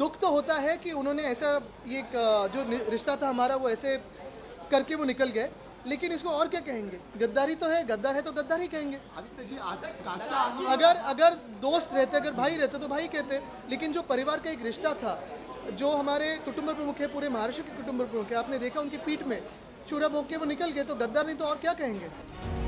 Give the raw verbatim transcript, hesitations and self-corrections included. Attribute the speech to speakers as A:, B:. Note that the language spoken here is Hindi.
A: दुख तो होता है कि उन्होंने ऐसा ये एक, अ, जो नि- रिश्ता था हमारा वो ऐसे करके वो निकल गए, लेकिन इसको और क्या कहेंगे? गद्दारी तो है, गद्दार है तो गद्दार ही कहेंगे।
B: आदित्य जी, आज कालच्या आंदोलन
A: अगर अगर दोस्त रहते, अगर भाई रहते तो भाई कहते, लेकिन जो परिवार का एक रिश्ता था, जो हमारे कुटुंब प्रमुख है, पूरे महाराष्ट्र के कुटुंब प्रमुख है, आपने देखा उनकी पीठ में चूरा भोंक के वो निकल गए, तो गद्दार नहीं तो और क्या कहेंगे?